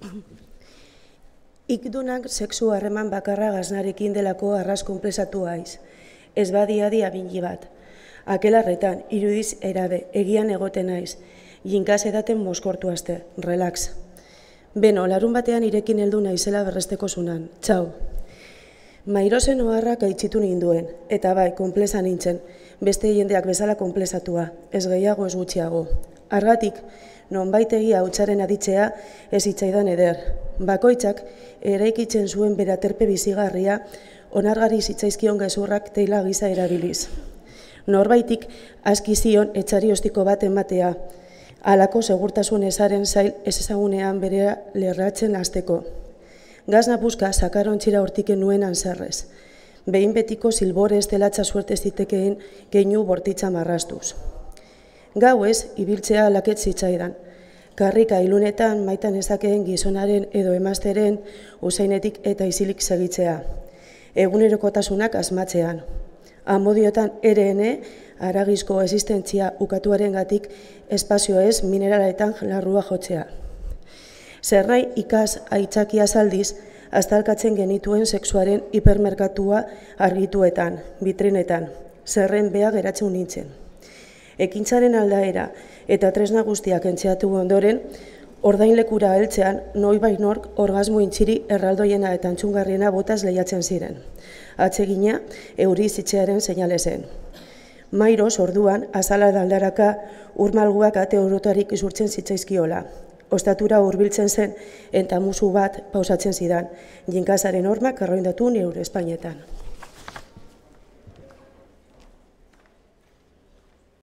Ikdunak sexu harreman bakarra gaznarekin delako arras konplexatu haiz. Ez badi abingi bat. Akelarretan, irudiz erabe, egian egoten naiz. Jinkaz edaten moskortu aste, relax. Beno, larun batean irekin heldu naizela berresteko zunan. Txau. Mairozen oharrak aitzitu ninduen, eta bai, konpleza nintzen, beste jendeak bezala konplezatua, ez gehiago ez gutxiago. Argatik, nonbait egia hutsaren aditzea ez hitzaidan eder. Bakoitzak eraikitzen zuen beraterpe bizigarria, onargari zitzaizkion gezurrak teila giza erabiliz. Norbaitik aski zion etxari ostiko bat ematea, halako segurtasun ezaren zail ez ezagunean berea lerratzen hasteko. Gazna buska sakarontzira hortiken nuen anzerrez. Behin betiko silborez delatza suerte zitekeen keinu bortitza marrastuz. Gauez, ibiltzea laket zitzaidan. Karrika ilunetan maitan ezakeen gizonaren edo emazteren usainetik eta isilik segitzea. Egunerokotasunak asmatzean. Amodiotan ere haragizko existentzia ukatuaren gatik espazio ez mineraletan larrua jotzea. Zernai ikas aitzakia zaldiz, aztalkatzen genituen sexuaren hipermerkatua argituetan, bitrinetan, zerren beha geratzen nintzen. Ekintzaren aldaera eta tresna guztiak entxeatu ondoren, ordainlekura heltzean noibainork orgasmo intxiri erraldoiena eta entzungarriena botaz lehiatzen ziren. Atsegina euri zitzearen seinale zen. Mairos orduan azala daldaraka urmalguak ate orotarik isurtzen zitzaizkiola. Ostatura hurbiltzen zen eta musu bat pausatzen zidan, jinkazaren hormak arroindatu neure Espainetan.